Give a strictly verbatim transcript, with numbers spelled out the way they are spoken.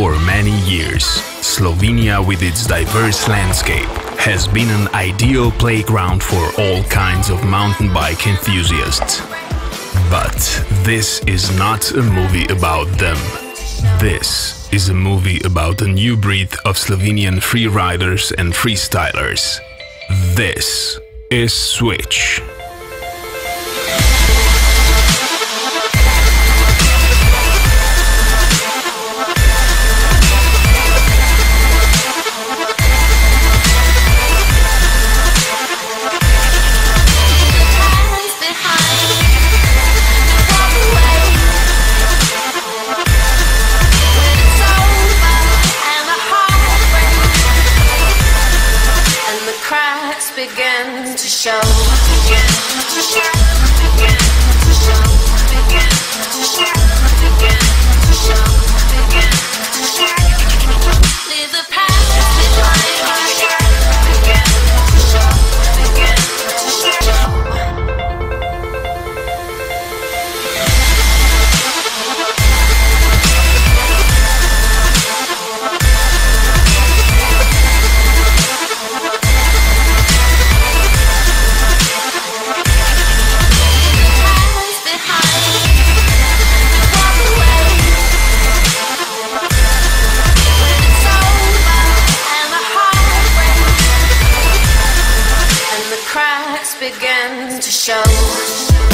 For many years, Slovenia with its diverse landscape has been an ideal playground for all kinds of mountain bike enthusiasts. But this is not a movie about them. This is a movie about a new breed of Slovenian freeriders and freestylers. This is Switch. Begin to show, begin to show, begin to show, begin to show, begin to show, begin to show. Leave the past behind. Begin to show, begin to show. Begin to show.